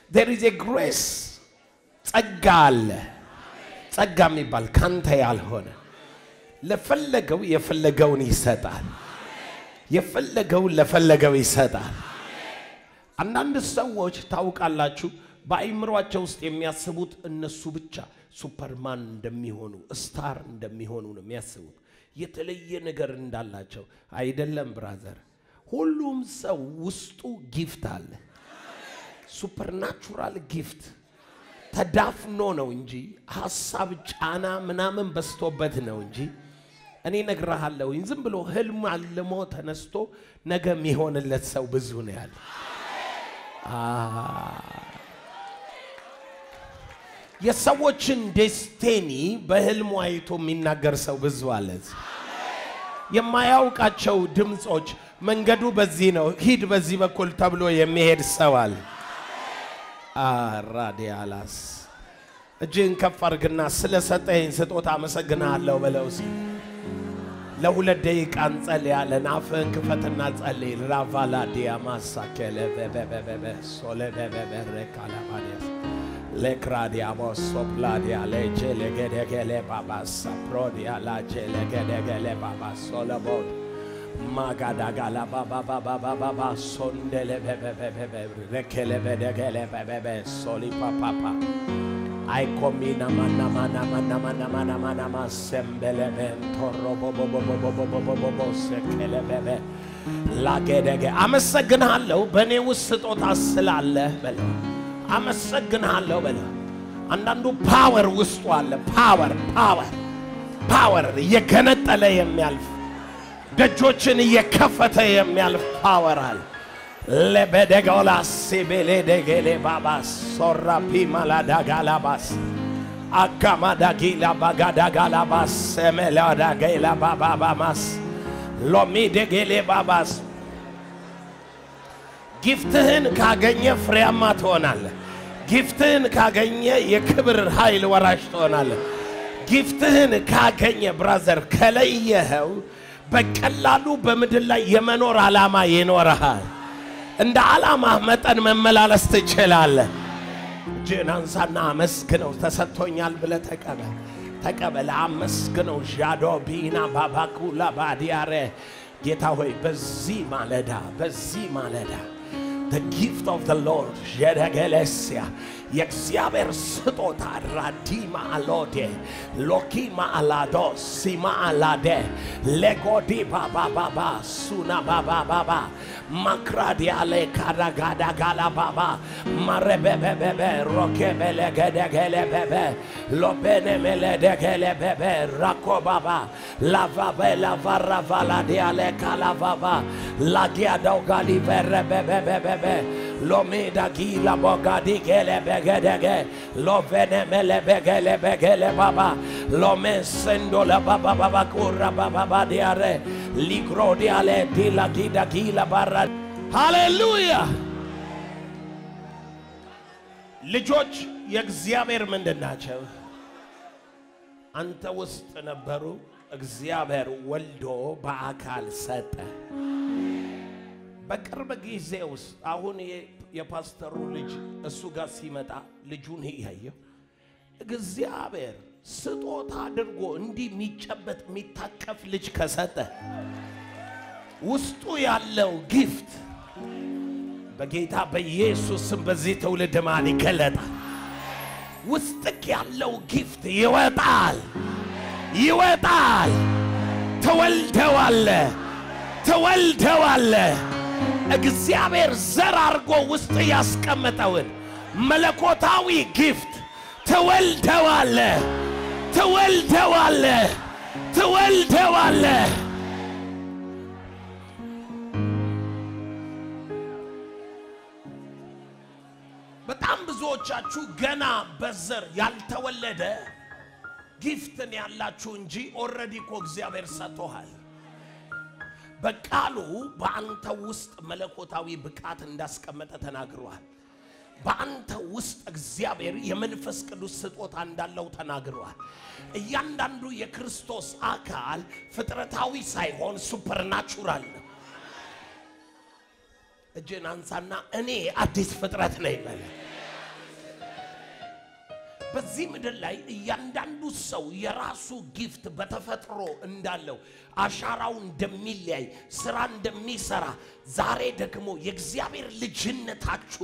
there is a grace ጸጋ አለ ጸጋ የሚባል ካንተ ያልሆነ ለፈለገው የፈለገውን ይሰጣል የፈለገው ለፈለገው ይሰጣል አንዳንድ ሰዎች ታውቃላችሁ በአይምሮአቸው ውስጥ የሚያስቡት እነሱ ብቻ ሱፐርማን እንደሚሆኑ ስታር እንደሚሆኑ ነው የሚያስቡት የተለየ ነገር እንዳላቸው አይደለም ብራዘር ሁሉም ሰው ውስጡ ጊፍት አለ ሱፐርናቹራል ጊፍት ተዳፍኖ ነው እንጂ ሐሳብ ጫና ምናምን በስቶበት ነው እንጂ እኔ ነግራለሁ ዝም ብሎ ህልም አልሞ ተነስቶ ነገ የሚሆንለት ሰው ብዙ ነው ያለ የሰዎችን ዴስቲኒ በህልሙ አይቶ የሚናገር ሰው ብዙ አለ የማያውቃቸው ድምጾች መንገዱ በዚህ ነው ሂድ በዚህ በኩል ተብሎ የሚሄድ ሰው አለ ራዲያላስ እጅን ከፍ አድርግና ስለሰጠኝ ስጦታ አመሰግናለሁ በለውስ ለሁለት ደቂቃ እንጸልያለን አፍህን ክፈትና ጸልይ ራቫላ ዲያማሳ ከለበበበበ ሶለበበበረካላባዲያስ ለክራዲያሞስ ሶፕላዲያ ለጀለገደገለ ባባሳ ፕሮዲያ ላጀለገደገለ ባባስ ሶለቦድ ማጋዳጋላ ባባባባባባ ሶንደለ በበበበበ ለከለበደገለ በበበ ሶሊፓፓፓ አይኮሚና ማና ማሰምበለመን ቶሮቦቦቦቦቦቦቦቦቦ ሰከለበበ ላገደገ አመሰግናለሁ በኔ ውስጥ ስጦታ ስላለ በለ አመሰግናለሁ በለ አንዳንዱ ፓወር ውስጡ አለ ፓወር የከነጠለ የሚያልፍ ደጆችን የከፈተ የሚያልፍ ፓወር አለ ለበደጋላ ሲቤሌ ደገሌ ባባስ ሶራፒ ማላዳጋላባስ አካማዳጊላ ባጋዳጋላባስ ሰሜላዳጋላ ባባባማስ ሎሚ ደገሌ ባባስ ጊፍትህን ካገኘ ፍሬያማ ትሆናለህ ጊፍትህን ካገኘ የክብር ኃይል ወራሽ ትሆናለህ ጊፍትህን ካገኘ ብራዘር ከለየኸው በቀላሉ በመድል ላይ የመኖር ዓላማ ይኖርሃል እንደ ዓላማ መጠን መመላለስ ትችላለህ ጀናንሳና መስግነው ተሰጥቶኛል ብለ ተቀበል አመስግነው ጃዶ ቢና ባባኩላ ባዲያሬ ጌታ ሆይ በዚህ ማለዳ the gift of the Lord Jedegelesia የእግዚአብሔር ስጦታ ራዲማ አሎዴ ሎኪማ አላዶ ሲማ አላዴ ለጎዲ ባባባባ ሱና ባባባባ ማክራዲያሌ ካዳጋዳ ጋላባባ ማረበበበበ ሮኬበለገደገለበበ ሎበነመለደገለበበ ራኮባባ ላቫራቫላዲያሌ ካላባባ ላጊያዳው ጋሊቨረበበበበ ሎሜዳ ጊላ ቦጋዲ ገለበገደገ ሎቬነመለበገለበገለ ባባ ሎሜሰንዶላ ባባባባ ኩራ ባባባ ዲያሬ ሊግሮዲያሌ ዲላ ጊላ ባራ ሃሌሉያ ልጆች የእግዚአብሔር ምንድናቸው አንተ ውስጥ ነበሩ እግዚአብሔር ወልዶ በአካል ሰጠ በቅርብ ጊዜ ውስጥ አሁን የፓስተሩ ልጅ እሱ ጋር ሲመጣ ልጁን ያየው እግዚአብሔር ስጦታ አድርጎ እንዲ የሚጨበጥ የሚታቀፍ ልጅ ከሰጠ ውስጡ ያለው ጊፍት በጌታ በኢየሱስ ስም በዚህ ትውልድ ማን ይገለጣል ውስጥክ ያለው ጊፍት ይወጣል ተወልደዋለህ እግዚአብሔር ዘር አርጎ ውስጥ ያስቀመጠውን መለኮታዊ ጊፍት ተወልደዋለህ በጣም ብዙዎቻችሁ ገና በዘር ያልተወለደ ጊፍትን ያላችሁ እንጂ ኦሬዲ ኮ እግዚአብሔር ሰጥቶሃል በቃሉ በአንተ ውስጥ መለኮታዊ ብቃት እንዳስቀመጠ ተናግሯል በአንተ ውስጥ እግዚአብሔር የመንፈስ ቅዱስ ስጦታ እንዳለው ተናግሯል እያንዳንዱ የክርስቶስ አካል ፍጥረታዊ ሳይሆን ሱፐርናቹራል ነው እጄን አንሳና እኔ አዲስ ፍጥረት ነኝ በለ በዚህ ምድር ላይ እያንዳንዱ ሰው የራሱ ጊፍት በተፈጥሮ እንዳለው አሻራው እንደሚለያይ ስራ እንደሚሰራ ዛሬ ደግሞ የእግዚአብሔር ልጅነታችሁ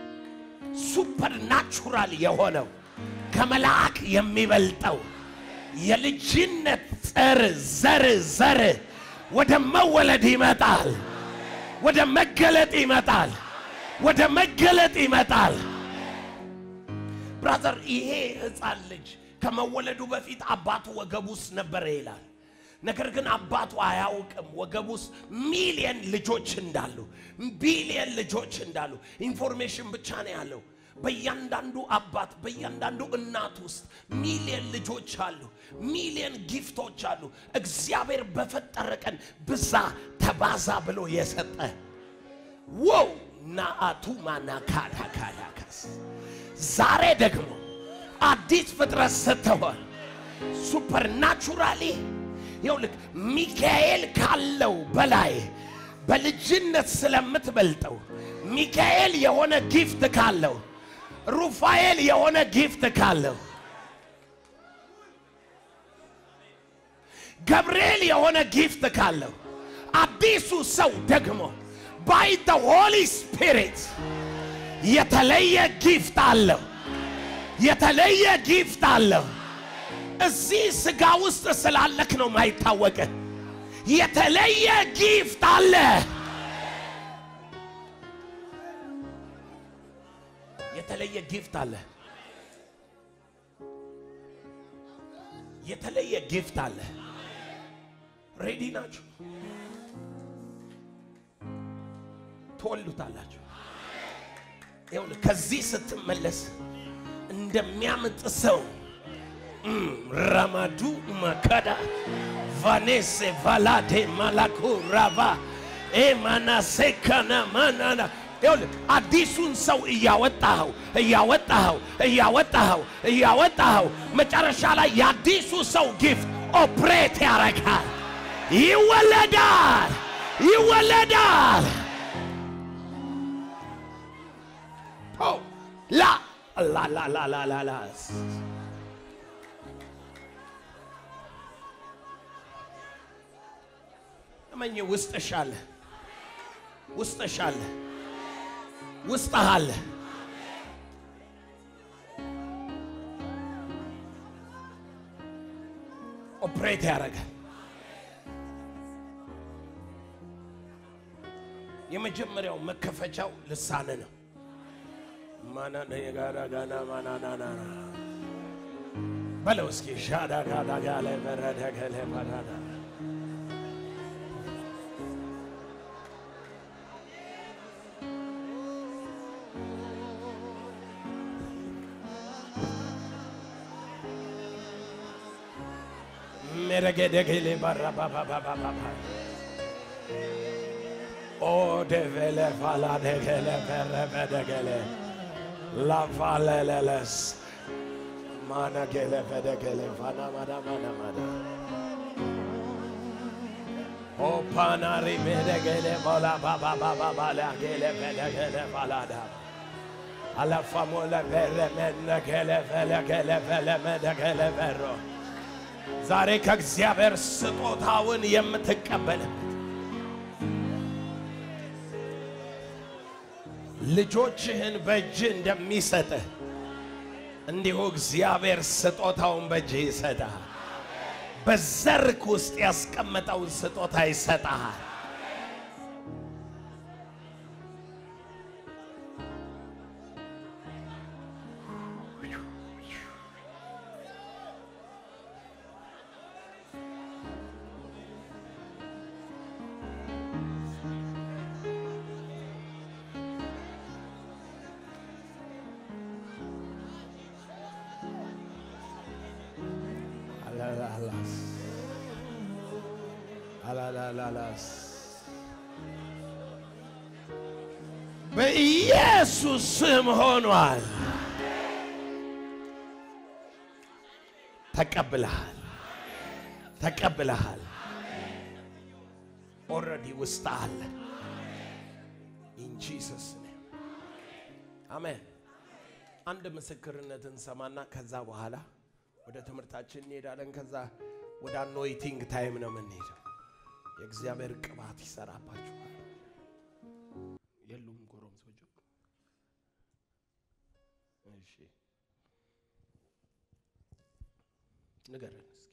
ሱፐርናቹራል የሆነው ከመላእክ የሚበልጠው የልጅነት ዘር ወደ መወለድ ይመጣል ወደ መገለጥ ይመጣል ብራዘር ይሄ ሕፃን ልጅ ከመወለዱ በፊት አባቱ ወገቡስ ነበር ይላል ነገር ግን አባቱ አያውቅም ወገቡስ ሚሊየን ልጆች እንዳሉ ቢሊየን ልጆች እንዳሉ ኢንፎርሜሽን ብቻ ነው ያለው በእያንዳንዱ አባት በእያንዳንዱ እናት ውስጥ ሚሊየን ልጆች አሉ ሚሊየን ጊፍቶች አሉ እግዚአብሔር በፈጠረ ቀን ብዛ ተባዛ ብሎ የሰጠ ዋው ናአቱ ማናካላካላካስ ዛሬ ደግሞ አዲስ ፍጥረት ስትሆን ሱፐርናቹራሊ ይኸውልህ ሚካኤል ካለው በላይ በልጅነት ስለምትበልጠው ሚካኤል የሆነ ጊፍት ካለው ሩፋኤል የሆነ ጊፍት ካለው ገብርኤል የሆነ ጊፍት ካለው አዲሱ ሰው ደግሞ by the Holy Spirit የተለየ ጊፍት አለው እዚህ ስጋ ውስጥ ስላለክ ነው ማይታወቅ የተለየ ጊፍት አለ የተለየ ጊፍት አለ ሬዲ ናችሁ ተወልዱታላችሁ ይኸውልህ ከዚህ ስትመለስ እንደሚያምጥ ሰው ራማዱ ማካዳ ቫኔሴ ቫላዴ ማላኩ ራቫ ኤማናሴካና ማናና ይኸውልህ አዲሱን ሰው እያወጣኸው መጨረሻ ላይ የአዲሱ ሰው ጊፍት ኦፕሬት ያረጋል ይወለዳል Oh, la. አመኝ ውስጥሻለ ውስጥሃለ ኦፕሬት ያረጋል የመጀመሪያው መከፈቻው ልሳነ ነው ማና ነጋራ ጋና ማናናና በለውስኪ ሻዳ ጋዳ ጋለ በረደ ገለ ባዳዳ merege gele barra ba o devele fala de gele berre gele la valeles mana gele vede gele fana mana o panari vede gele bola ba la gele vede gele balada ala famola vere men gele vele men gele vero ዛሬ ከእግዚአብሔር ስጦታውን የምትቀበልበት ልጆችህን በእጅ እንደሚሰጥህ እንዲሁ እግዚአብሔር ስጦታውን በእጅ ይሰጣል በዘርክ ውስጥ ያስቀመጠውን ስጦታ ይሰጣል አላላላላስ በኢየሱስ ስም ሆኗል ተቀብለሃል ኦሬዲ ውስጥ አለ in Jesus name amen አንድ ምስክርነትን ሰማና ከዛ በኋላ ወደ ትምህርታችን እንሄዳለን። ከዛ ወደ አኖይቲንግ ታይም ነው የምንሄደው። የእግዚአብሔር ቅባት ይሰራባችኋል። የሉም ጎረምሶች? እሺ ንገረን እስኪ።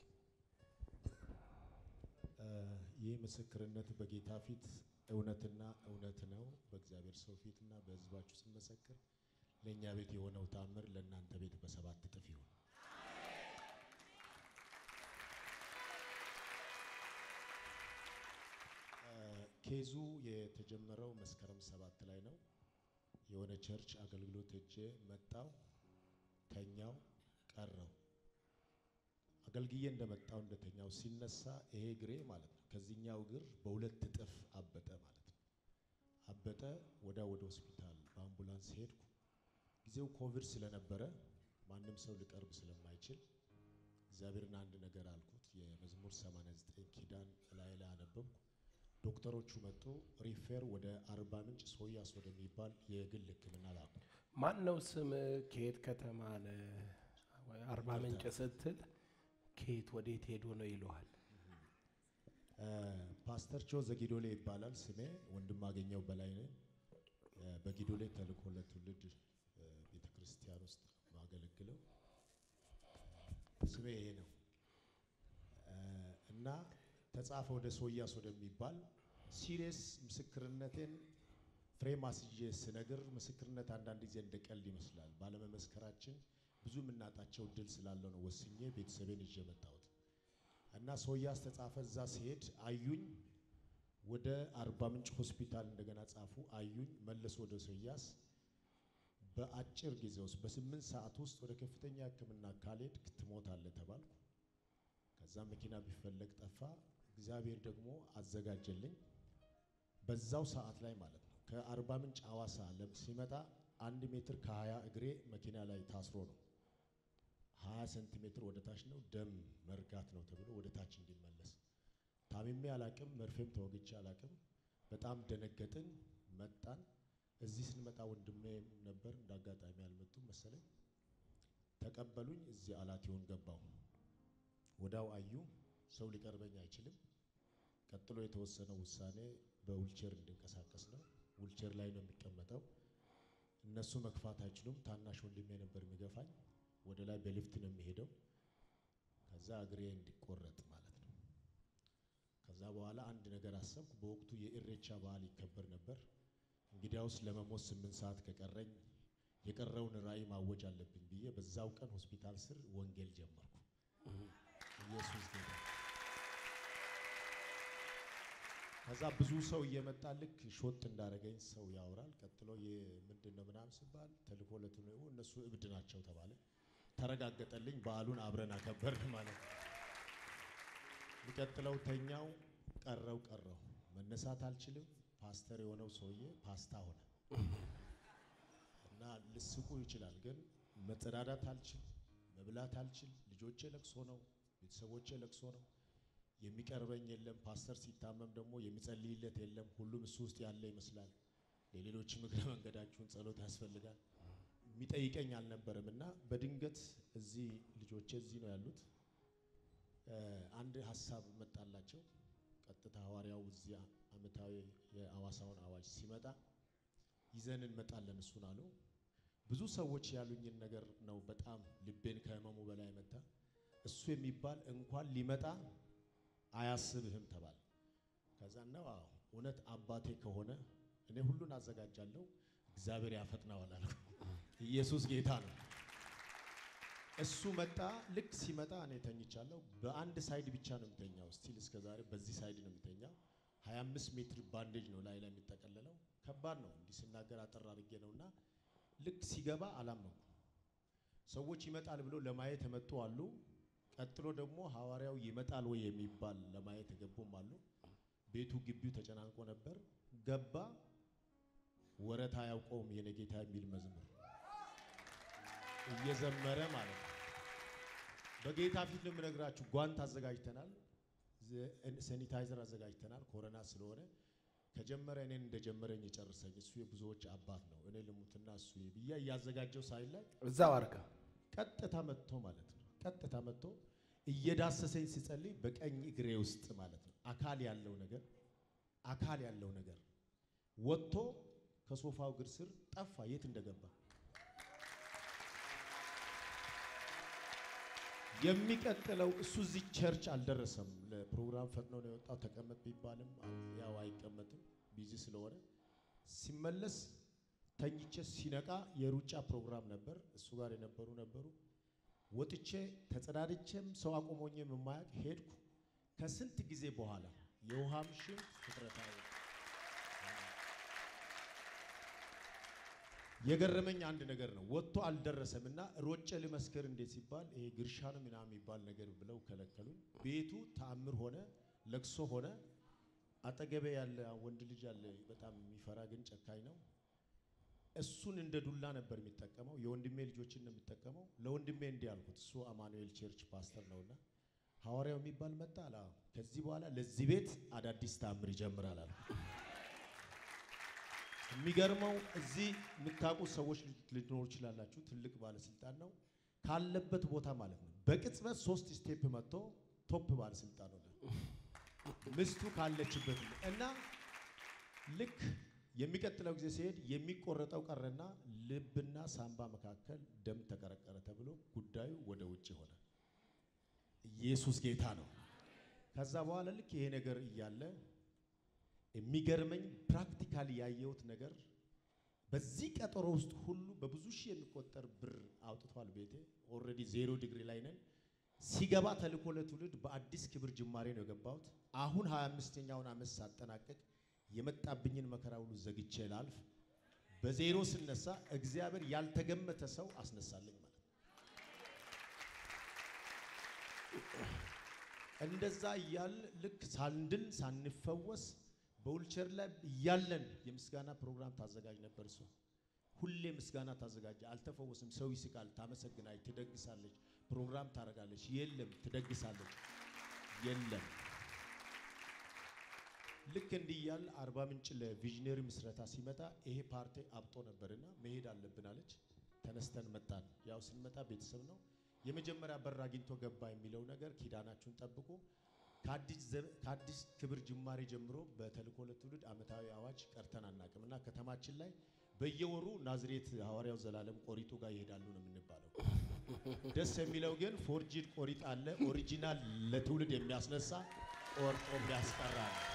ይህ ምስክርነት በጌታ ፊት እውነትና እውነት ነው። በእግዚአብሔር ሰው ፊትና በሕዝባችሁ ስንመሰክር ለእኛ ቤት የሆነው ታምር ለእናንተ ቤት በ7 እጥፍ ይሁን። ኬዙ የተጀመረው መስከረም 7 ላይ ነው። የሆነ ቸርች አገልግሎት ሄጄ መጣው፣ ተኛው፣ ቀረው። አገልግዬ እንደመጣው እንደተኛው ሲነሳ ይሄ እግሬ ማለት ነው ከዚህኛው እግር በ2 እጥፍ አበጠ ማለት ነው። አበጠ። ወደ ሆስፒታል በአምቡላንስ ሄድኩ። ጊዜው ኮቪድ ስለነበረ ማንም ሰው ሊቀርብ ስለማይችል እግዚአብሔርን አንድ ነገር አልኩት። የመዝሙር 89 ኪዳን ላይ አነበብኩ። ዶክተሮቹ መጡ። ሪፌር ወደ አርባ ምንጭ ሶያስ ወደሚባል የግል ሕክምና ላኩ። ማን ነው ስም? ከየት ከተማ ነህ? አርባ ምንጭ ስትል ከየት ወዴት ሄዶ ነው ይለዋል? ፓስተር ቾ ዘጊዶሌ ይባላል ስሜ። ወንድም አገኘው በላይ ነኝ። በጊዶሌ ተልኮ ለትውልድ ቤተክርስቲያን ውስጥ ማገለግለው ስሜ ይሄ ነው እና ተጻፈ ወደ ሶያስ ወደሚባል ሲሪየስ ምስክርነቴን ፍሬም አስይዤ ስነግር ምስክርነት አንዳንድ ጊዜ እንደቀልድ ይመስላል። ባለመመስከራችን ብዙ የምናጣቸው እድል ስላለው ነው ወስኜ ቤተሰቤን ይዤ መጣሁት እና ሶያስ ተጻፈ። እዛ ሲሄድ አዩኝ። ወደ አርባ ምንጭ ሆስፒታል እንደገና ጻፉ። አዩኝ። መለሱ ወደ ሶያስ። በአጭር ጊዜ ውስጥ በ8 ሰዓት ውስጥ ወደ ከፍተኛ ሕክምና ካልሄድክ ትሞታለህ ተባልኩ። ከዛ መኪና ቢፈለግ ጠፋ። እግዚአብሔር ደግሞ አዘጋጀልኝ። በዛው ሰዓት ላይ ማለት ነው ከአርባ ምንጭ ሐዋሳ ሲመጣ 1 ሜትር ከ20 እግሬ መኪና ላይ ታስሮ ነው። 20 ሴንቲሜትር ወደ ታች ነው። ደም መርጋት ነው ተብሎ ወደ ታች እንዲመለስ። ታሚሜ አላቅም፣ መርፌም ተወግቼ አላቅም። በጣም ደነገጥን። መጣን። እዚህ ስንመጣ ወንድሜ ነበር፣ እንዳጋጣሚ አልመጡም መሰለኝ። ተቀበሉኝ። እዚህ አላቲዮን ገባው። ወዳው አዩ። ሰው ሊቀርበኝ አይችልም። ቀጥሎ የተወሰነው ውሳኔ በዊልቸር እንድንቀሳቀስ ነው። ዊልቸር ላይ ነው የሚቀመጠው። እነሱ መግፋት አይችሉም። ታናሽ ወንድሜ ነበር የሚገፋኝ። ወደ ላይ በሊፍት ነው የሚሄደው። ከዛ እግሬ እንዲቆረጥ ማለት ነው። ከዛ በኋላ አንድ ነገር አሰብኩ። በወቅቱ የኢሬቻ በዓል ይከበር ነበር። እንግዲያውስ ለመሞት 8 ሰዓት ከቀረኝ የቀረውን ራእይ ማወጅ አለብኝ ብዬ በዛው ቀን ሆስፒታል ስር ወንጌል ጀመርኩ። ኢየሱስ ጌታ። ከዛ ብዙ ሰው እየመጣ ልክ ሾት እንዳረገኝ ሰው ያወራል። ቀጥሎ ምንድነው ምናምን ሲባል ተልኮ ለትነው እነሱ እብድ ናቸው ተባለ። ተረጋገጠልኝ። በዓሉን አብረን አከበርን ማለት ነው። የሚቀጥለው ተኛው። ቀረው መነሳት አልችልም። ፓስተር የሆነው ሰውዬ ፓስታ ሆነ እና ልስቁ ይችላል፣ ግን መጸዳዳት አልችል፣ መብላት አልችል። ልጆቼ ለቅሶ ነው፣ ቤተሰቦቼ ለቅሶ ነው። የሚቀርበኝ የለም። ፓስተር ሲታመም ደግሞ የሚጸልይለት የለም። ሁሉም እሱ ውስጥ ያለ ይመስላል። ለሌሎችም እግረ መንገዳችሁን ጸሎት ያስፈልጋል። የሚጠይቀኝ አልነበረም እና በድንገት እዚህ ልጆቼ እዚህ ነው ያሉት። አንድ ሀሳብ መጣላቸው። ቀጥታ ሐዋርያው እዚህ ዓመታዊ የሐዋሳውን አዋጅ ሲመጣ ይዘን እንመጣለን እሱን አሉ። ብዙ ሰዎች ያሉኝን ነገር ነው በጣም ልቤን ከህመሙ በላይ መታ። እሱ የሚባል እንኳን ሊመጣ አያስብህም ተባለ። ከዛ ነው እውነት አባቴ ከሆነ እኔ ሁሉን አዘጋጃለሁ፣ እግዚአብሔር ያፈጥናዋል አልኩ። ኢየሱስ ጌታ ነው። እሱ መጣ። ልክ ሲመጣ እኔ ተኝቻለሁ። በአንድ ሳይድ ብቻ ነው የምተኛው። ስቲል እስከዛሬ በዚህ ሳይድ ነው የምተኛው። 25 ሜትር ባንዴጅ ነው ላይ የሚጠቀለለው። ከባድ ነው። እንዲህ ስናገር አጠር አድርጌ ነውና ልክ ሲገባ አላመንኩ። ሰዎች ይመጣል ብሎ ለማየት የመጡ አሉ። ቀጥሎ ደግሞ ሐዋርያው ይመጣል ወይ የሚባል ለማየት የገቡም አሉ። ቤቱ ግቢው ተጨናንቆ ነበር። ገባ። ወረት አያውቀውም የኔ ጌታ የሚል መዝሙር እየዘመረ ማለት ነው። በጌታ ፊት ለምነግራችሁ ጓንት አዘጋጅተናል፣ ሳኒታይዘር አዘጋጅተናል። ኮሮና ስለሆነ ከጀመረ እኔን እንደጀመረኝ ይጨርሰኝ። እሱ የብዙዎች አባት ነው። እኔ ልሙትና እሱ ብያ እያዘጋጀው ሳይላይ እዛው አርጋ ቀጥታ መጥቶ ማለት ነው። ቀጥታ መጥቶ እየዳሰሰኝ ሲጸልይ በቀኝ እግሬ ውስጥ ማለት ነው አካል ያለው ነገር ወጥቶ ከሶፋው እግር ስር ጠፋ። የት እንደገባ የሚቀጥለው እሱ እዚህ ቸርች አልደረሰም። ለፕሮግራም ፈጥኖ ነው የወጣው። ተቀመጥ ቢባልም ያው አይቀመጥም ቢዚ ስለሆነ ሲመለስ ተኝቼ ሲነቃ የሩጫ ፕሮግራም ነበር። እሱ ጋር ነበሩ። ወጥቼ ተጸዳድቼም ሰው አቆሞኝም የማያውቅ ሄድኩ። ከስንት ጊዜ በኋላ የውሃም ሽንት ፍጥረታዊ የገረመኝ አንድ ነገር ነው። ወጥቶ አልደረሰምና ሮጬ ልመስክር እንዴት ሲባል ይሄ ግርሻ ነው ምናምን የሚባል ነገር ብለው ከለከሉኝ። ቤቱ ተአምር ሆነ፣ ለቅሶ ሆነ። አጠገቤ ያለ ወንድ ልጅ አለ፣ በጣም የሚፈራ ግን ጨካኝ ነው። እሱን እንደ ዱላ ነበር የሚጠቀመው። የወንድሜ ልጆችን ነው የሚጠቀመው። ለወንድሜ እንዲህ አልኩት፣ እሱ አማኑኤል ቸርች ፓስተር ነውና ሐዋርያው የሚባል መጣ አለ። ከዚህ በኋላ ለዚህ ቤት አዳዲስ ተአምር ይጀምራል አለ። የሚገርመው እዚህ የምታውቁ ሰዎች ልትኖሩ ይችላላችሁ። ትልቅ ባለስልጣን ነው ካለበት ቦታ ማለት ነው። በቅጽበት 3 ስቴፕ መጥቶ ቶፕ ባለስልጣን ሆነ ምስቱ ካለችበት እና ልክ የሚቀጥለው ጊዜ ሲሄድ የሚቆረጠው ቀረና ልብና ሳምባ መካከል ደም ተቀረቀረ ተብሎ ጉዳዩ ወደ ውጭ ሆነ። ኢየሱስ ጌታ ነው። ከዛ በኋላ ልክ ይሄ ነገር እያለ የሚገርመኝ ፕራክቲካሊ ያየሁት ነገር በዚህ ቀጠሮ ውስጥ ሁሉ በብዙ ሺህ የሚቆጠር ብር አውጥቷል። ቤቴ ኦልሬዲ 0 ዲግሪ ላይ ነን። ሲገባ ተልኮ ለትውልድ በአዲስ ክብር ጅማሬ ነው የገባሁት። አሁን 25ኛውን ዓመት ሳጠናቀቅ የመጣብኝን መከራ ሁሉ ዘግቼ ላልፍ በዜሮ ስነሳ እግዚአብሔር ያልተገመተ ሰው አስነሳለኝ ማለት እንደዛ እያል ልክ ሳንድል ሳንፈወስ በውልቸር ላይ እያለን የምስጋና ፕሮግራም ታዘጋጅ ነበር። እሱ ሁሌ ምስጋና ታዘጋጅ። አልተፈወስም። ሰው ይስቃል፣ ታመሰግናለች፣ ትደግሳለች፣ ፕሮግራም ታረጋለች። የለም ትደግሳለች፣ የለም። ልክ እንዲያል 40 ምንጭ ለቪዥነሪ ምስረታ ሲመጣ ይሄ ፓርቲ አብጦ ነበርና መሄድ አለብን አለች። ተነስተን መጣን። ያው ስንመጣ ቤተሰብ የመጀመሪያ በር አግኝቶ ገባ የሚለው ነገር ኪዳናችሁን ጠብቁ። ከአዲስ ክብር ጅማሬ ጀምሮ በተልኮ ለትውልድ ዓመታዊ አዋጅ ቀርተን አናውቅምና ከተማችን ላይ በየወሩ ናዝሬት ሐዋርያው ዘላለም ቆሪጡ ጋር ይሄዳሉ ነው የምንባለው። ደስ የሚለው ግን ፎርጂድ ቆሪጥ አለ፣ ኦሪጂናል ለትውልድ የሚያስነሳ ቆርጦ የሚያስቀራ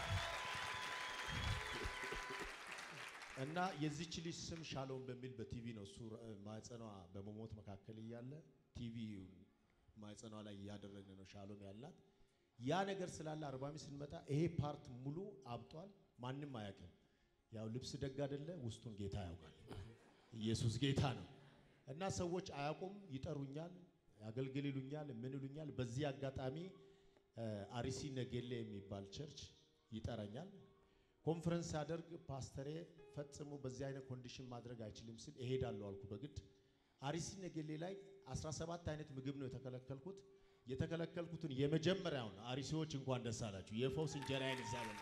እና የዚች ልጅ ስም ሻሎም በሚል በቲቪ ነው እሱ ማህፀኗ በመሞት መካከል እያለ ቲቪ ማህፀኗ ላይ እያደረግን ነው ሻሎም ያላት። ያ ነገር ስላለ 40 ስንመጣ ይሄ ፓርት ሙሉ አብጧል። ማንም አያውቅም። ያው ልብስ ደግ አይደለ፣ ውስጡን ጌታ ያውቃል። ኢየሱስ ጌታ ነው። እና ሰዎች አያውቁም፣ ይጠሩኛል፣ ያገልግል ይሉኛል፣ ምን ይሉኛል። በዚህ አጋጣሚ አሪሲ ነገሌ የሚባል ቸርች ይጠራኛል። ኮንፈረንስ አደርግ ፓስተሬ ፈጽሞ በዚህ አይነት ኮንዲሽን ማድረግ አይችልም ሲል እሄዳለሁ አልኩ በግድ። አሪሲ ነገሌ ላይ 17 አይነት ምግብ ነው የተከለከልኩት። የተከለከልኩትን የመጀመሪያውን አሪሲዎች እንኳን ደስ አላችሁ የፈውስ እንጀራዬን ይዛለና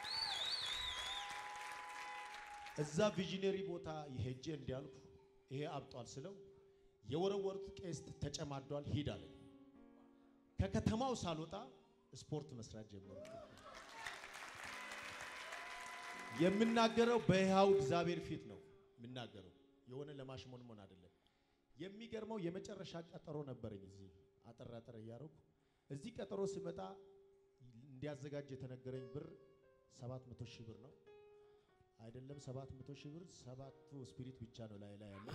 እዛ ቪዥነሪ ቦታ ሄጄ እንዲያልኩ ይሄ አብጧል ስለው የወረወሩት ቄስ ተጨማዷል ሂድ አለኝ። ከከተማው ሳልወጣ ስፖርት መስራት ጀመርኩ። የምናገረው በሕያው እግዚአብሔር ፊት ነው የምናገረው፣ የሆነ ለማሽሞንሞን አይደለም። የሚገርመው የመጨረሻ ቀጠሮ ነበረኝ እዚህ አጠራጠረ ያረኩ። እዚህ ቀጠሮ ሲመጣ እንዲያዘጋጅ የተነገረኝ ብር 700 ሺህ ብር ነው። አይደለም 700 ሺህ ብር፣ 7ቱ ስፒሪት ብቻ ነው ላይ ያለው።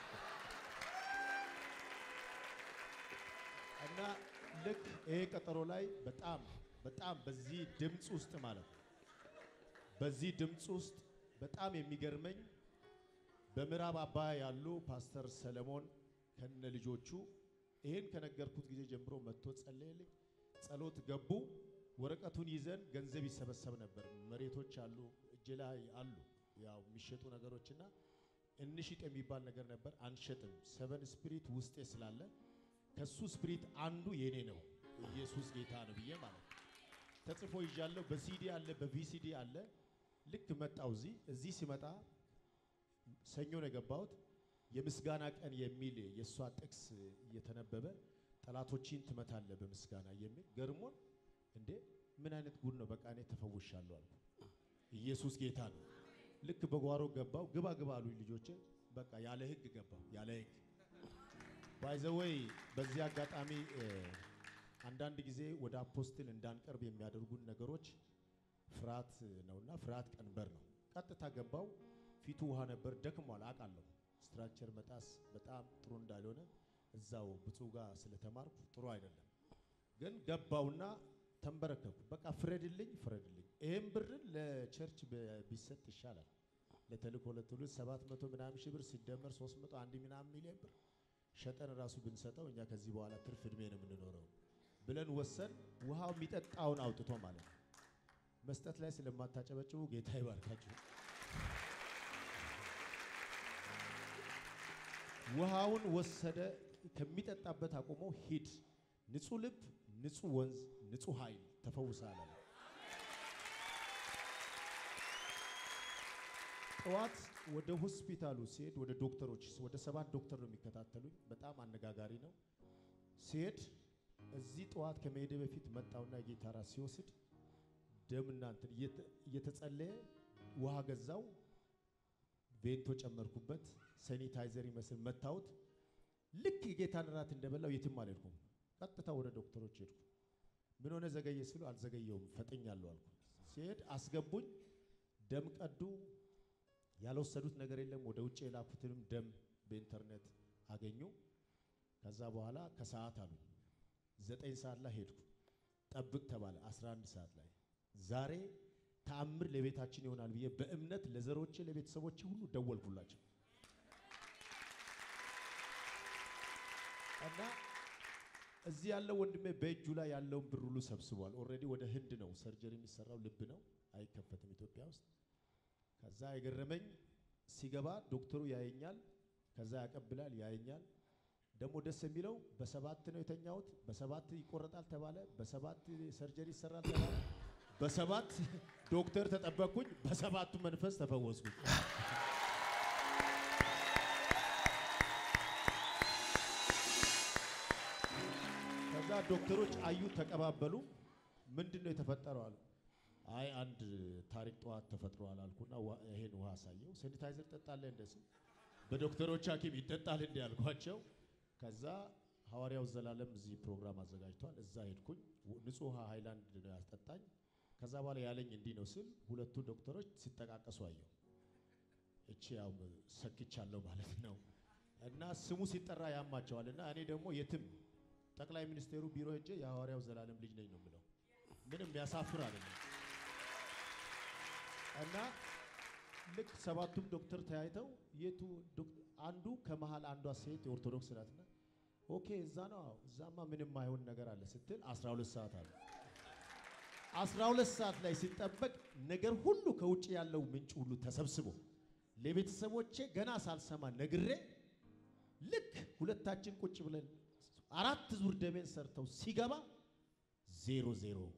እና ልክ ይሄ ቀጠሮ ላይ በጣም በዚህ ድምጽ ውስጥ ማለት ነው በዚህ ድምጽ ውስጥ በጣም የሚገርመኝ በምዕራብ አባያ ያሉ ፓስተር ሰለሞን ከነ ልጆቹ ይሄን ከነገርኩት ጊዜ ጀምሮ መጥቶ ጸለየልኝ። ጸሎት ገቡ። ወረቀቱን ይዘን ገንዘብ ይሰበሰብ ነበር። መሬቶች አሉ እጄ ላይ አሉ፣ ያው የሚሸጡ ነገሮችና እንሽጥ የሚባል ነገር ነበር። አንሸጥም፣ 7 ስፒሪት ውስጤ ስላለ ከሱ ስፒሪት አንዱ የኔ ነው፣ ኢየሱስ ጌታ ነው ብዬ ማለት ተጽፎ ይዣለሁ። በሲዲ አለ፣ በቪሲዲ አለ። ልክ መጣው እዚህ ሲመጣ ሰኞ ነው የገባሁት። የምስጋና ቀን የሚል የሷ ጥቅስ እየተነበበ ጠላቶችን ትመታለ በምስጋና የሚል ገርሞን እንዴ ምን አይነት ጉድ ነው? በቃ እኔ ተፈውሻለሁ አልኩ። ኢየሱስ ጌታ ነው። ልክ በጓሮ ገባው። ግባ ግባ አሉኝ ልጆቼ። በቃ ያለ ህግ ገባው ያለ ህግ። ባይ ዘ ዌይ በዚህ አጋጣሚ አንዳንድ ጊዜ ወደ አፖስትል እንዳንቀርብ የሚያደርጉን ነገሮች ፍርሃት ነውና ፍርሃት ቀንበር ነው። ቀጥታ ገባው። ፊቱ ውሃ ነበር፣ ደክሟል አውቃለሁ። ስትራክቸር መጣስ በጣም ጥሩ እንዳልሆነ እዛው ብፁዕ ጋር ስለተማርኩ ጥሩ አይደለም። ግን ገባውና ተንበረከኩ። በቃ ፍረድልኝ ፍረድልኝ። ይሄን ብር ለቸርች ቢሰጥ ይሻላል። ለተልኮ ለትውልድ 700 ምናምን ሺህ ብር ሲደመር 301 ምናምን ሚሊዮን ብር ሸጠን ራሱ ብንሰጠው እኛ ከዚህ በኋላ ትርፍ እድሜ ነው የምንኖረው ብለን ወሰን። ውሃው የሚጠጣውን አውጥቶ ማለት ነው። መስጠት ላይ ስለማታጨበጭቡ ጌታ ይባርካችሁ። ውሃውን ወሰደ። ከሚጠጣበት አቆሞ ሂድ፣ ንጹህ ልብ፣ ንጹህ ወንዝ፣ ንጹህ ኃይል ተፈውሳለ። ጠዋት ወደ ሆስፒታሉ ሲሄድ ወደ ዶክተሮች ወደ 7 ዶክተር ነው የሚከታተሉኝ። በጣም አነጋጋሪ ነው። ሲሄድ እዚህ ጠዋት ከመሄድ በፊት መጣውና ጌታራ ሲወስድ ደምና እንትን እየተጸለየ ውሃ ገዛው፣ ቬንቶ ጨመርኩበት፣ ሳኒታይዘር ይመስል መታውት። ልክ ጌታን ራት እንደበላው የትም አልሄድኩም። ቀጥታ ወደ ዶክተሮች ሄድኩ። ምን ሆነ ዘገየ ሲሉ አልዘገየውም ፈጥኛለሁ አልኩ። ሲሄድ አስገቡኝ። ደም ቀዱ። ያልወሰዱት ነገር የለም። ወደ ውጭ የላኩትንም ደም በኢንተርኔት አገኙ። ከዛ በኋላ ከሰዓት አሉ 9 ሰዓት ላይ ሄድኩ። ጠብቅ ተባለ 11 ሰዓት ላይ። ዛሬ ተአምር ለቤታችን ይሆናል ብዬ በእምነት ለዘሮቼ ለቤተሰቦቼ ሁሉ ደወልኩላቸው እና እዚህ ያለው ወንድሜ በእጁ ላይ ያለውን ብር ሁሉ ሰብስቧል። ኦሬዲ ወደ ህንድ ነው ሰርጀሪ የሚሰራው። ልብ ነው አይከፈትም ኢትዮጵያ ውስጥ። ከዛ የገረመኝ ሲገባ ዶክተሩ ያየኛል፣ ከዛ ያቀብላል፣ ያየኛል። ደግሞ ደስ የሚለው በ7 ነው የተኛሁት። በ7 ይቆረጣል ተባለ፣ በ7 ሰርጀሪ ይሰራል ተባለ፣ በ7 ዶክተር ተጠበቅኩኝ፣ በ7ቱ መንፈስ ተፈወስኩኝ። ከዛ ዶክተሮች አዩ፣ ተቀባበሉ። ምንድነው የተፈጠረው አሉ። አይ አንድ ታሪክ ጠዋት ተፈጥሯል አልኩና ይሄን ውሃ አሳየው። ሳኒታይዘር ጠጣለህ እንደሱ በዶክተሮች ሐኪም ይጠጣል እንደ ያልኳቸው። ከዛ ሐዋርያው ዘላለም እዚህ ፕሮግራም አዘጋጅቷል። እዛ ሄድኩኝ። ንጹህ ውሃ ሃይላንድ ነው ያስጠጣኝ። ከዛ በኋላ ያለኝ እንዲህ ነው ስል ሁለቱ ዶክተሮች ሲጠቃቀሱ አየሁ። እቺ ያው ሰክቻለሁ ማለት ነው። እና ስሙ ሲጠራ ያማቸዋልና እኔ ደግሞ የትም ጠቅላይ ሚኒስቴሩ ቢሮ ሄጄ የሐዋርያው ዘላለም ልጅ ነኝ ነው የምለው። ምንም ያሳፍር አይደለም። እና ልክ 7ቱም ዶክተር ተያይተው የቱ አንዱ ከመሃል አንዷ ሴት የኦርቶዶክስ ናትና ኦኬ እዛ ነው እዛማ ምንም አይሆን ነገር አለ ስትል 12 ሰዓት አለ። 12 ሰዓት ላይ ሲጠበቅ ነገር ሁሉ ከውጭ ያለው ምንጭ ሁሉ ተሰብስቦ ለቤተሰቦቼ ገና ሳልሰማ ነግሬ ልክ ሁለታችን ቁጭ ብለን 4 ዙር ደሜን ሰርተው ሲገባ 0-0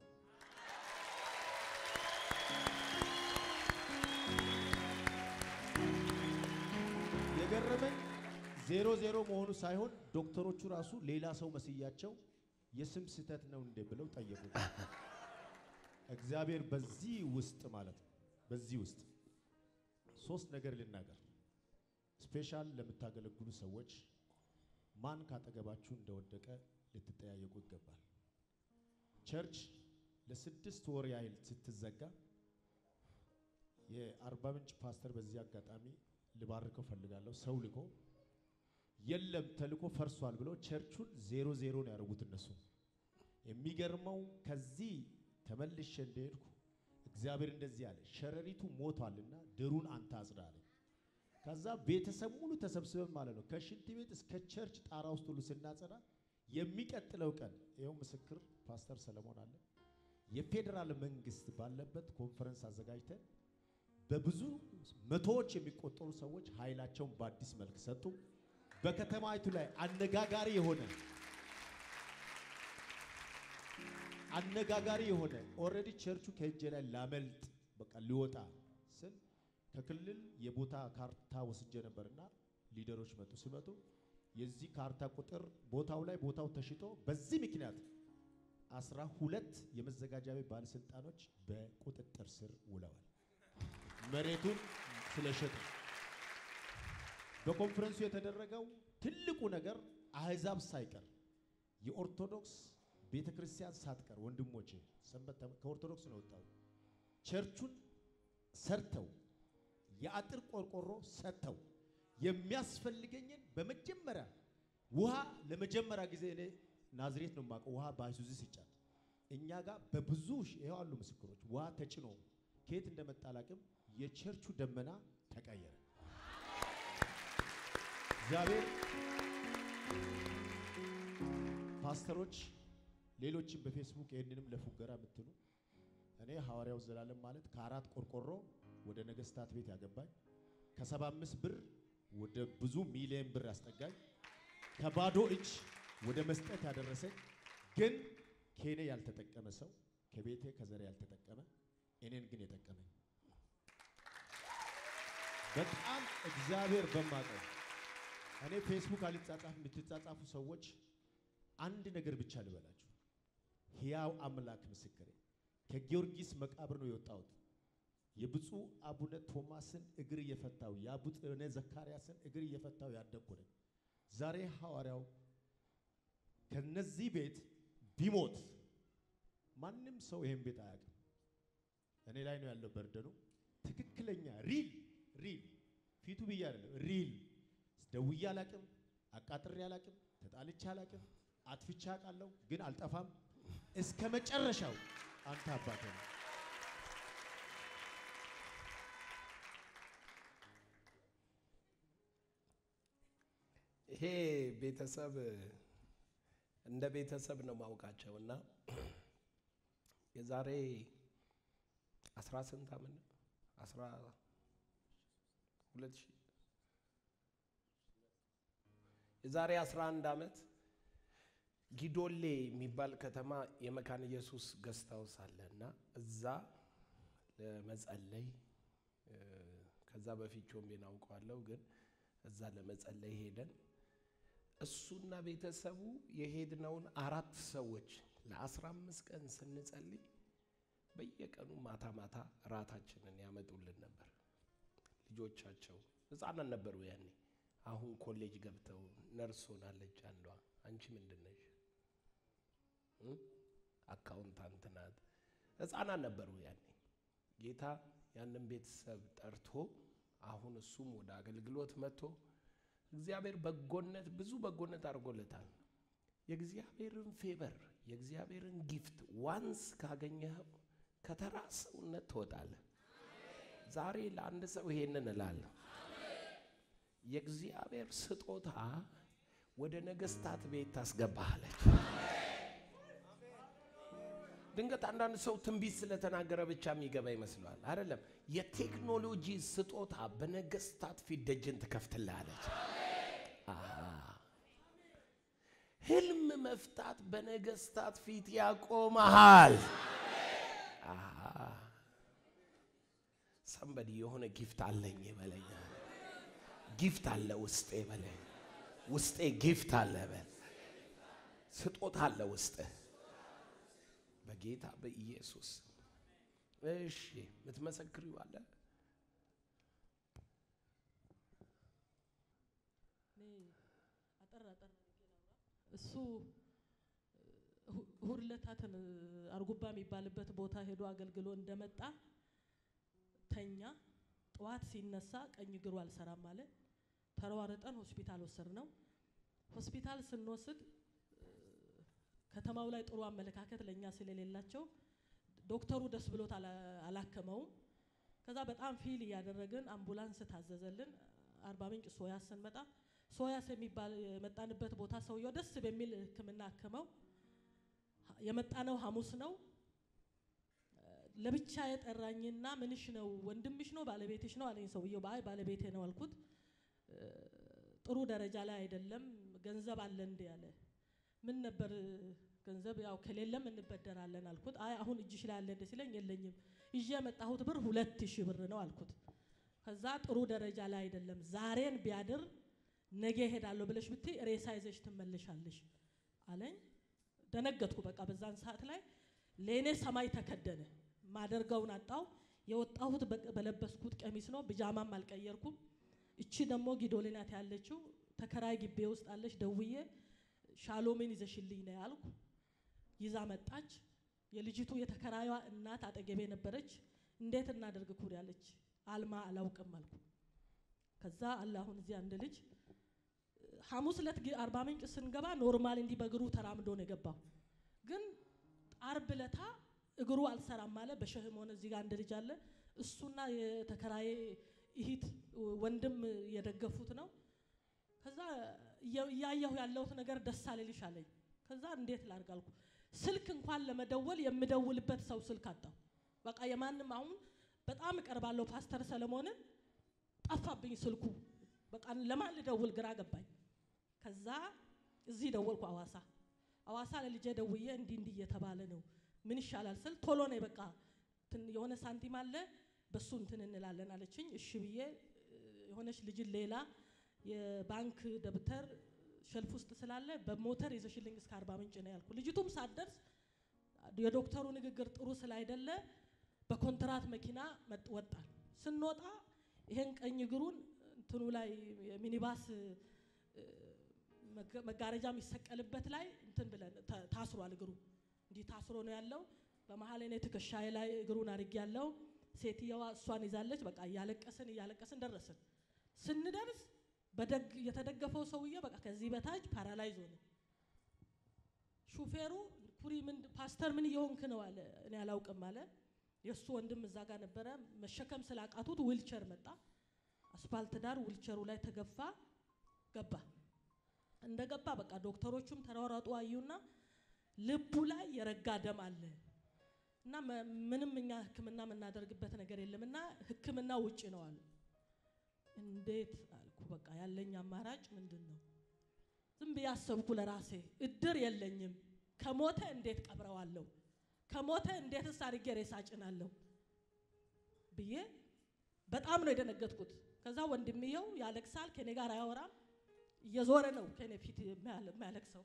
የገረመኝ 0-0 መሆኑ ሳይሆን ዶክተሮቹ ራሱ ሌላ ሰው መስያቸው የስም ስህተት ነው እንደ ብለው ጠየቁ። እግዚአብሔር በዚህ ውስጥ ማለት ነው በዚህ ውስጥ 3 ነገር ልናገር። ስፔሻል ለምታገለግሉ ሰዎች ማን ካጠገባችሁ እንደወደቀ ልትጠያየቁ ይገባል። ቸርች ለ6 ወር ያህል ስትዘጋ የአርባ ምንጭ ፓስተር በዚህ አጋጣሚ ልባርከው ፈልጋለሁ። ሰው ልኮ የለም ተልኮ ፈርሷል ብሎ ቸርቹን 0-0 ነው ያደረጉት እነሱ። የሚገርመው ከዚህ ተመልሼ እንደሄድኩ እግዚአብሔር እንደዚህ አለ፣ ሸረሪቱ ሞቷልና ድሩን አንተ አጽዳ አለ። ከዛ ቤተሰብ ሙሉ ተሰብስበን ማለት ነው ከሽንት ቤት እስከ ቸርች ጣራ ውስጥ ሁሉ ስናጸዳ የሚቀጥለው ቀን ይሄው ምስክር ፓስተር ሰለሞን አለ የፌደራል መንግስት ባለበት ኮንፈረንስ አዘጋጅተን በብዙ መቶዎች የሚቆጠሩ ሰዎች ኃይላቸውን በአዲስ መልክ ሰጡ። በከተማይቱ ላይ አነጋጋሪ የሆነ ኦሬዲ ቸርቹ ከእጄ ላይ ላመልጥ በቃ ሊወጣ ስል ከክልል የቦታ ካርታ ወስጄ ነበርና ሊደሮች መጡ ሲመጡ የዚህ ካርታ ቁጥር ቦታው ላይ ቦታው ተሽጦ በዚህ ምክንያት 12 የመዘጋጃ ቤት ባለስልጣኖች በቁጥጥር ስር ውለዋል መሬቱን ስለሸጡ በኮንፈረንሱ የተደረገው ትልቁ ነገር አህዛብ ሳይቀር የኦርቶዶክስ ቤተክርስቲያን ሳትቀር ወንድሞቼ ሰንበት ከኦርቶዶክስ ነው ወጣው ቸርቹን ሰርተው የአጥር ቆርቆሮ ሰጥተው የሚያስፈልገኝን በመጀመሪያ ውሃ ለመጀመሪያ ጊዜ እኔ ናዝሬት ነው ማቀው ውሃ ባይሱዚ ሲጫን እኛ ጋር በብዙ ይሄው አሉ ምስክሮች ውሃ ተጭኖ ከየት እንደመጣ አላቅም የቸርቹ ደመና ተቀየረ እግዚአብሔር ፓስተሮች ሌሎችም በፌስቡክ ይሄንንም ለፉገራ ምትሉ እኔ ሐዋርያው ዘላለም ማለት ከአራት ቆርቆሮ ወደ ነገስታት ቤት ያገባኝ ከ75 ብር ወደ ብዙ ሚሊዮን ብር ያስጠጋኝ ከባዶ እጅ ወደ መስጠት ያደረሰኝ ግን ከኔ ያልተጠቀመ ሰው ከቤቴ ከዘሬ ያልተጠቀመ እኔን ግን የጠቀመኝ በጣም እግዚአብሔር በማቀው እኔ ፌስቡክ አልጻጻፍ የምትጻጻፉ ሰዎች አንድ ነገር ብቻ ልበላችሁ ሕያው አምላክ ምስክሬ ከጊዮርጊስ መቃብር ነው የወጣሁት የብፁዕ አቡነ ቶማስን እግር እየፈታው የአቡነ ዘካርያስን እግር እየፈታው ያደኩኝ ዛሬ ሐዋርያው ከነዚህ ቤት ቢሞት ማንንም ሰው ይሄን ቤት አያውቅም እኔ ላይ ነው ያለው በርደኑ ትክክለኛ ሪል ፊቱ ብዬ አይደለም ሪል ደውዬ አላቅም አቃጥሬ አላቅም ተጣልቼ አላቅም አጥፍቼ አውቃለሁ ግን አልጠፋም እስከ መጨረሻው አንተ አባቴ ነህ ይሄ ቤተሰብ እንደ ቤተሰብ ነው ማውቃቸውና የዛሬ 18 ዓመት 12 የዛሬ 11 ዓመት ጊዶሌ የሚባል ከተማ የመካነ ኢየሱስ ገስታውስ አለና እዛ ለመጸለይ ከዛ በፊት ቾምቤን አውቀዋለሁ ግን እዛ ለመጸለይ ሄደን እሱና ቤተሰቡ የሄድነውን 4 ሰዎች ለ15 ቀን ስንጸልይ በየቀኑ ማታ ማታ ራታችንን ያመጡልን ነበር ልጆቻቸው ህፃናት ነበሩ ያኔ አሁን ኮሌጅ ገብተው ነርስ ሆናለች አንዷ አንቺ ምንድነሽ አካውንታንት ናት ህፃናት ነበሩ ያኔ ጌታ ያንን ቤተሰብ ጠርቶ አሁን እሱም ወደ አገልግሎት መጥቶ እግዚአብሔር በጎነት ብዙ በጎነት አድርጎለታል የእግዚአብሔርን ፌቨር የእግዚአብሔርን ጊፍት ዋንስ ካገኘኸው ከተራሰውነት ትወጣለህ ዛሬ ለአንድ ሰው ይሄንን እላለሁ የእግዚአብሔር ስጦታ ወደ ነገስታት ቤት ታስገባለች ድንገት አንዳንድ ሰው ትንቢት ስለተናገረ ብቻ የሚገባ ይመስላል አይደለም የቴክኖሎጂ ስጦታ በነገስታት ፊት ደጅን ትከፍትልሃለች ህልም መፍታት በነገስታት ፊት ያቆማል somebody የሆነ ጊፍት አለኝ ይበለኝ ጊፍት አለ ውስጤ ይበለኝ ውስጤ ጊፍት አለ በል ስጦታ አለ ውስጤ በጌታ በኢየሱስ እሺ ምትመሰክሪው አለ እሱ ሁርለታተን አርጉባ የሚባልበት ቦታ ሄዶ አገልግሎ እንደመጣ ተኛ ጧት ሲነሳ ቀኝ እግሩ አልሰራም ማለት ተሯረጠን ሆስፒታል ወሰድነው ሆስፒታል ስንወስድ ከተማው ላይ ጥሩ አመለካከት ለኛ ስለሌላቸው ዶክተሩ ደስ ብሎት አላከመው ከዛ በጣም ፊል ያደረገን አምቡላንስ ታዘዘልን 40 ምንጭ ሶያስ ስንመጣ ሶያስ የሚባል የመጣንበት ቦታ ሰውየው ደስ በሚል ህክምና አከመው የመጣነው ሐሙስ ነው ለብቻ የጠራኝና ምንሽ ነው ወንድምሽ ነው ባለቤትሽ ነው አለኝ ሰውየው ባይ ባለቤቴ ነው አልኩት ጥሩ ደረጃ ላይ አይደለም ገንዘብ አለ እንደ ያለ ምን ነበር ገንዘብ ያው ከሌለም እንበደራለን አልኩት። አይ አሁን እጅሽ ላይ አለ ሲለኝ የለኝም ይዤ የመጣሁት ብር 2000 ብር ነው አልኩት። ከዛ ጥሩ ደረጃ ላይ አይደለም ዛሬን ቢያድር ነገ ሄዳለሁ ብለሽ ብትይ ሬሳ ይዘሽ ትመለሻለሽ አለኝ። ደነገጥኩ። በቃ በዛን ሰዓት ላይ ለኔ ሰማይ ተከደነ። ማደርጋውን አጣው። የወጣሁት በለበስኩት ቀሚስ ነው፣ ቢጃማም አልቀየርኩም። እቺ ደግሞ ጊዶሊናት ያለችው ተከራይ ግቤ ውስጥ አለች። ደውዬ ሻሎሜን ይዘሽልኝ ነው ያልኩ። ይዛ መጣች። የልጅቱ የተከራዩዋ እናት አጠገቤ ነበረች። እንዴት እናደርግ ኩር ያለች አልማ አላውቅም አልኩ። ከዛ አላሁን እዚህ አንድ ልጅ ሐሙስ ዕለት አርባ ምንጭ ስንገባ ኖርማል እንዲ በእግሩ ተራምዶ ነው የገባው። ግን አርብ ዕለታ እግሩ አልሰራም ማለት በሸህም ሆነ። እዚህ ጋር አንድ ልጅ አለ እሱና የተከራዬ እህት ወንድም የደገፉት ነው። ከዛ ያያሁ ያለውት ነገር ደስ አለልሽ አለኝ። ከዛ እንዴት ላርጋልኩ ስልክ እንኳን ለመደወል የምደውልበት ሰው ስልክ አጣው። በቃ የማንም አሁን በጣም ቀርባለሁ ፓስተር ሰለሞንን ጠፋብኝ ስልኩ። በቃ ለማን ልደውል ግራ ገባኝ። ከዛ እዚህ ደወልኩ አዋሳ ለልጄ ደውዬ እንዲ እየተባለ ነው ምን ይሻላል ስል ቶሎ ነው በቃ የሆነ ሳንቲም አለ በሱ እንትን እንላለን አለችኝ። እሺ ብዬ የሆነች ልጅ ሌላ የባንክ ደብተር ሸልፍ ውስጥ ስላለ በሞተር ይዘሽልኝ እስከ 40 ምንጭ ነው ያልኩ። ልጅቱም ሳትደርስ የዶክተሩ ንግግር ጥሩ ስላይደለ በኮንትራት መኪና ወጣን። ስንወጣ ይሄን ቀኝ እግሩን እንትኑ ላይ ሚኒባስ መጋረጃ የሚሰቀልበት ላይ እንትን ብለን ታስሯል። እግሩ እንዲ ታስሮ ነው ያለው። በመሃል እኔ ትከሻዬ ላይ እግሩን አድርጌ ያለው ሴትየዋ እሷን ይዛለች። በቃ እያለቀስን ደረስን። ስንደርስ በደግ የተደገፈው ሰውዬ በቃ ከዚህ በታች ፓራላይዝ ሆነ። ሹፌሩ ኩሪ ምን ፓስተር ምን እየሆንክ ነው አለ። እኔ አላውቅም አለ። የሱ ወንድም እዛ ጋር ነበረ። መሸከም ስላቃቱት ዊልቸር መጣ። አስፋልት ዳር ዊልቸሩ ላይ ተገፋ ገባ። እንደገባ በቃ ዶክተሮቹም ተራራጡ አዩና ልቡ ላይ የረጋ ደም አለ እና ምንም እኛ ህክምና የምናደርግበት ነገር የለምና ህክምና ውጪ ነው አሉ። እንዴት አልኩ። በቃ ያለኝ አማራጭ ምንድነው? ዝም ብዬ አሰብኩ ለራሴ። እድር የለኝም። ከሞተ እንዴት ቀብረዋለሁ? ከሞተ እንዴትስ አድርጌ ሬሳ ጭናለሁ ብዬ በጣም ነው የደነገጥኩት። ከዛ ወንድምየው ያለቅሳል፣ ከኔ ጋር አያወራም፣ እየዞረ ነው ከኔ ፊት የሚያለቅሰው።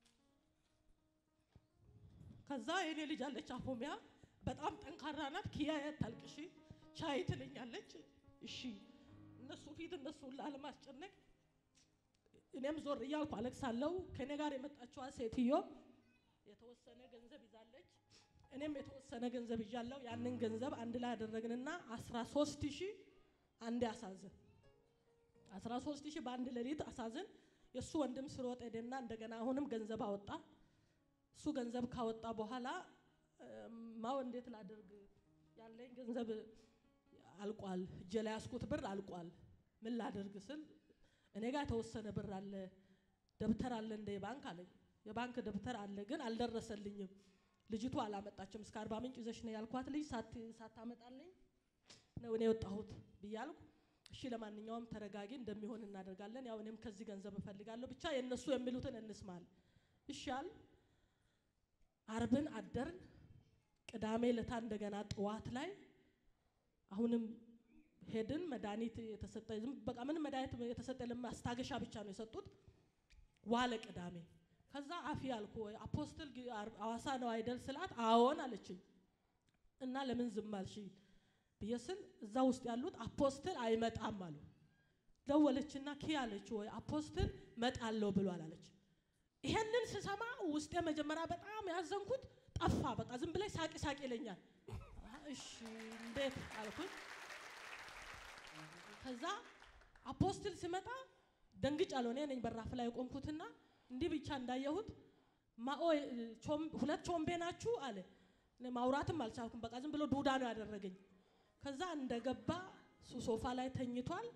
ከዛ የኔ ልጅ አለች አፎሚያ በጣም ጠንካራ ናት። ኪያያ ታልቅሺ ቻይ ትለኛለች። እሺ እነሱ ፊት እነሱን ላለማስጨነቅ እኔም ዞር እያልኩ አለቅሳለሁ። ከኔ ጋር የመጣችው ሴትዮ የተወሰነ ገንዘብ ይዛለች፣ እኔም የተወሰነ ገንዘብ ይዣለሁ። ያንን ገንዘብ አንድ ላይ አደረግንና 13000 አንድ አሳዝን 13000 በአንድ ሌሊት አሳዝን። የሱ ወንድም ስሮጥ ሄደና እንደገና አሁንም ገንዘብ አወጣ። እሱ ገንዘብ ካወጣ በኋላ ማው እንዴት ላደርግ ያለኝ ገንዘብ አልቋል፣ እጄ ላይ ያስኩት ብር አልቋል፣ ምን ላደርግ ስል እኔ ጋር ተወሰነ ብር አለ፣ ደብተር አለ እንደ ባንክ አለኝ። የባንክ ደብተር አለ ግን አልደረሰልኝም። ልጅቱ አላመጣችም። እስከ 40 ምንጭ ይዘሽ ነው ያልኳት ልጅ ሳታመጣልኝ ነው እኔ ወጣሁት ብያልኩ። እሺ ለማንኛውም ተረጋጊ፣ እንደሚሆን እናደርጋለን። ያው እኔም ከዚህ ገንዘብ እፈልጋለሁ፣ ብቻ የነሱ የሚሉትን እንስማል። እሺል አርብን አደርን። ቅዳሜ ለታ እንደገና ጠዋት ላይ አሁንም ሄድን። መድኃኒት የተሰጠ ዝም በቃ ምን መድኃኒት የተሰጠ ለማስታገሻ ብቻ ነው የሰጡት። ዋለ ቅዳሜ። ከዛ አፊ ያልኩ ወይ አፖስቶል አዋሳ ነው አይደል ስላት አዎን አለችኝ። እና ለምን ዝም አልሽ ብየስል እዛ ውስጥ ያሉት አፖስቶል አይመጣም አሉ። ደወለችና ኪያለች ወይ አፖስቶል መጣለው ብሏል አለች። ይሄንን ስሰማ ውስጤ መጀመሪያ በጣም ያዘንኩት ጠፋ። በቃ ዝም ብለሽ ሳቂ ይለኛል። እሺ እንዴት አልኩኝ። ከዛ አፖስቶል ሲመጣ ደንግጫለሁ። እኔ ነኝ በራፍ ላይ ቆምኩትና እንዲህ ብቻ እንዳየሁት ማኦ ሁለት ቾምቤ ናችሁ አለ። እኔ ማውራትም አልቻልኩም። በቃ ዝም ብሎ ዱዳ ነው ያደረገኝ። ከዛ እንደገባ ሶፋ ላይ ተኝቷል።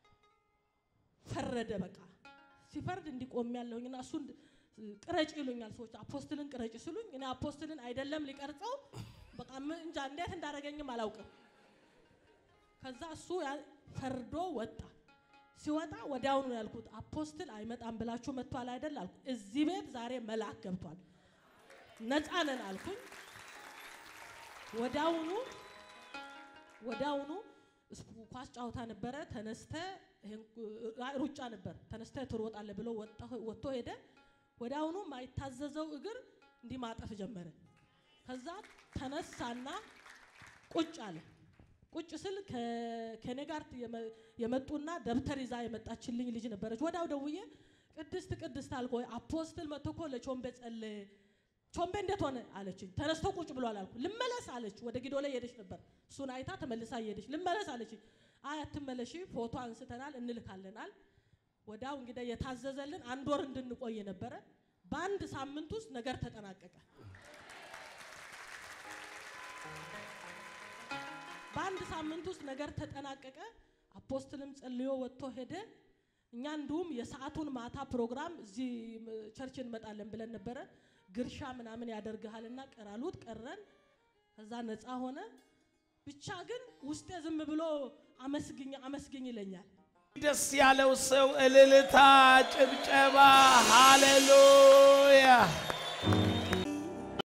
ፈረደ። በቃ ሲፈርድ እንዲቆም ያለውኝና እሱ ቅረጭ ይሉኛል ሰዎች። አፖስቶልን ቅረጭ ሲሉኝ እኔ አፖስቶልን አይደለም ሊቀርጸው በቃ እንጃ እንዴት እንዳረገኝም አላውቅም። ከዛ እሱ ፈርዶ ወጣ። ሲወጣ ወዲያው ነው ያልኩት አፖስቶል አይመጣም ብላችሁ መጥቷል አይደል አልኩ። እዚህ ቤት ዛሬ መልአክ ገብቷል። ነፃነን አልኩኝ ወዳውኑ ኳስ ጫውታ ነበረ ተነስተ ሩጫ ነበር ተነስተ ትሮጣለ ብሎ ወጥቶ ሄደ ወዳውኑ ማይታዘዘው እግር እንዲ ማጠፍ ጀመረ ከዛ ተነሳና ቁጭ ስል ከኔጋር የመጡና ደብተር ይዛ የመጣችልኝ ልጅ ነበረች ወዳው ደውዬ ቅድስት አልቆይ አፖስትል መጥቶ ለቾምቤ ጸለ ቾምቤ እንዴት ሆነ አለችኝ ተነስቶ ቁጭ ብሏል አልኩ ልመለስ አለች ወደ ጊዶ ላይ ሄደች ነበር እሱን አይታ ተመልሳ ሄደች ልመለስ አለችኝ አያትመለሺ ፎቶ አንስተናል እንልካለናል ወዳው እንግዲህ የታዘዘልን አንድ ወር እንድንቆይ ነበር በአንድ ሳምንት ውስጥ ነገር ተጠናቀቀ በአንድ ሳምንት ውስጥ ነገር ተጠናቀቀ አፖስትልም ጸልዮ ወጥቶ ሄደ እኛ እንዱም የሰዓቱን ማታ ፕሮግራም እዚ ቸርች እንመጣለን ብለን ነበር ግርሻ ምናምን ያደርጋልና ቀራሉት ቀረን ከዛ ነፃ ሆነ ብቻ ግን ውስጤ ዝም ብሎ አመስግኝ ይለኛል ደስ ያለው ሰው እልልታ ጭብጨባ ሃሌሉያ